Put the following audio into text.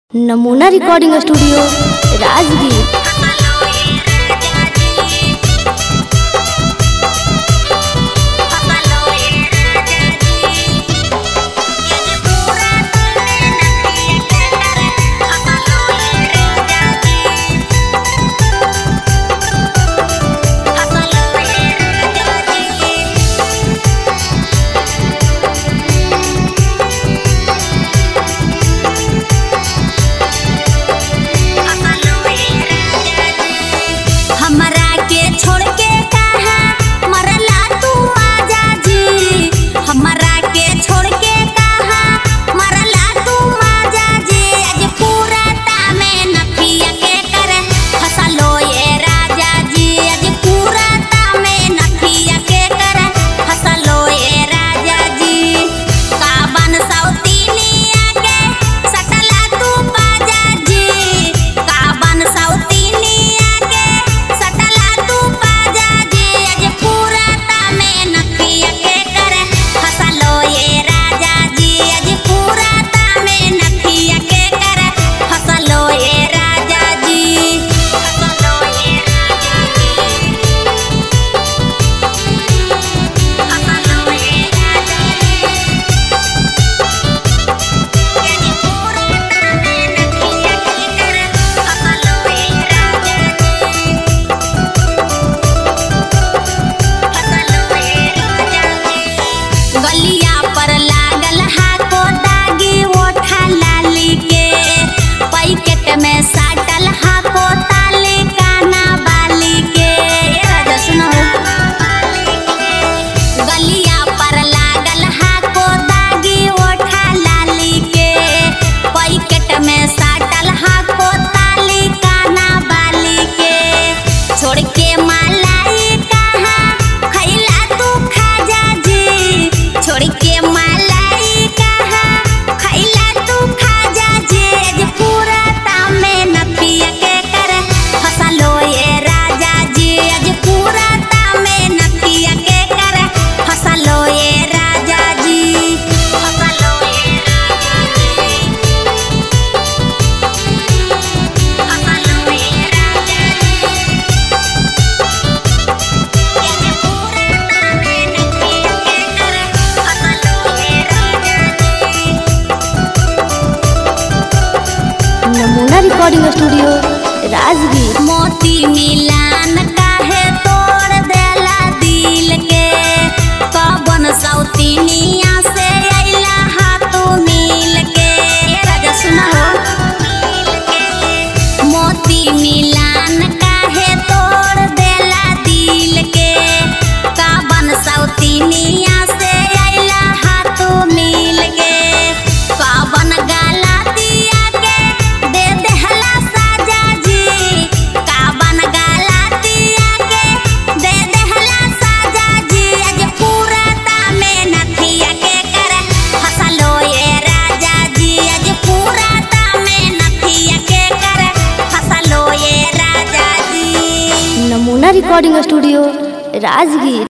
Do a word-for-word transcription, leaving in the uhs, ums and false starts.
नमूना recording studio Rajgir. नमूना recording studio Rajgir. मोती मिलान काहे तोड़ देला दिल के, कबन सौतीनिया से अइला हाथों मिल के। राजा सुना हो। मोती मिलान काहे तोड़ देला दिल के, कबन सौतीनिया से अइला हाथों मिल के। कबन गाला नमूना रिकॉर्डिंग स्टूडियो राजगीर।